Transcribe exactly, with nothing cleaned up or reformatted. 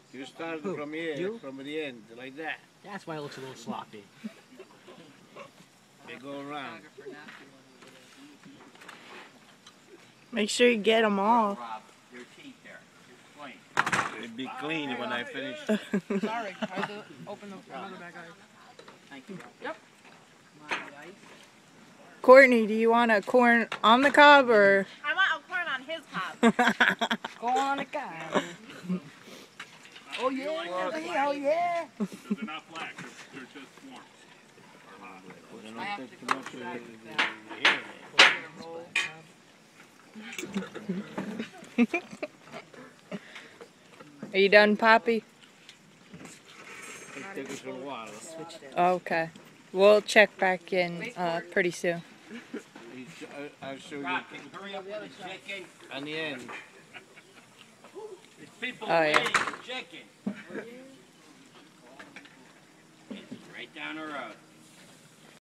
You started Who? from here, You? from the end, like that. That's why it looks a little sloppy. They go around. Make sure you get them all. Your teeth there. Explain. It'd be clean when I finish. Sorry, I had to open the another bag ice. Thank you. Yep. Courtney, do you want a corn on the cob or? I want a corn on his cob. Go on the guy. Oh yeah, oh yeah. They're not black, they're, they're just warm. I have to go back Are you done, Poppy? It takes a while. Okay. We'll check back in uh, pretty soon. I'll show you Rob, can you hurry up with the chicken? on the end. There's people Oh, yeah. waiting for chicken. It's right down the road.